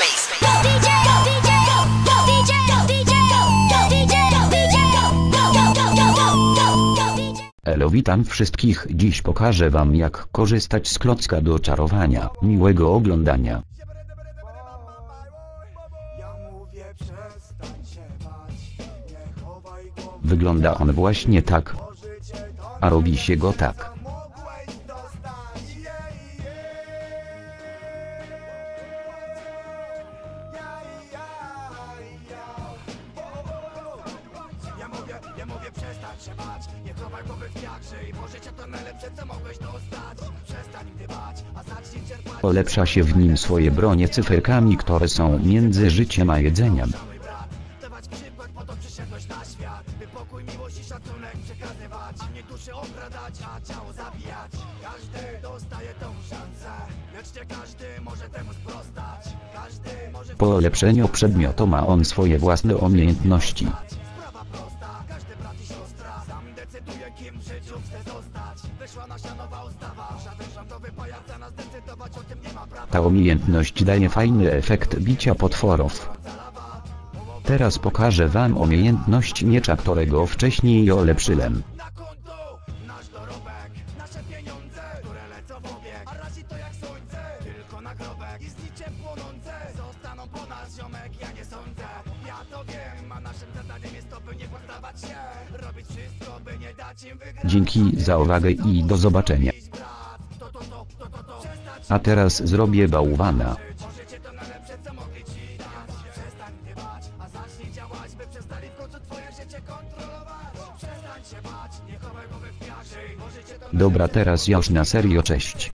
space. Go DJ, go DJ, go DJ, go DJ, go DJ, go DJ, go DJ. Elo, witam wszystkich. Dziś pokażę wam, jak korzystać z klocka do czarowania. Miłego oglądania. Wygląda on właśnie tak, a robi się go tak. Ja mówię przestań się bać, nie chowaj głowy w piakrze i może cię to najlepsze co mogłeś dostać. Przestań gdybać, a zacznij czerpać. Polepsza się w nim swoje bronie cyferkami, które są między życiem a jedzeniem. Dawać przykład, po to przyszedłeś na świat, by pokój, miłość i szacunek przekazywać. Nie duszy okradać, a ciało zabijać. Każdy dostaje tą szansę, lecz nie każdy może temu sprostać. Każdy może... Po ulepszeniu przedmiotu ma on swoje własne umiejętności. Sprawa prosta, każdy brat i siostra sam decyduje, kim w życiu chce zostać. Wyszła nasza nowa ustawa, żaden rządowy pajac za nas decydować o tym nie ma prawa. Ta umiejętność daje fajny efekt bicia potworów. Teraz pokażę wam umiejętność miecza, którego wcześniej ulepszyłem. Na konto nasz dorobek, nasze pieniądze, które lecą w obieg. A razi to jak słońce, tylko nagrobek i z niczym płonące zostaną po nas, ziomek, ja nie sądzę. Ja to wiem, a naszym zadaniem jest to, by nie poddawać się, robić wszystko, by nie dać im wygrać. Dzięki za uwagę i do zobaczenia. A teraz zrobię bałwana. Możecie to najlepsze, co mogli ci dać. Przestań gdybać, a zacznij działać, by przestali w końcu twoje życie kontrolować. Przestań się bać, nie chowaj głowy w piaszy. Możecie to Dobra, teraz już na serio, cześć.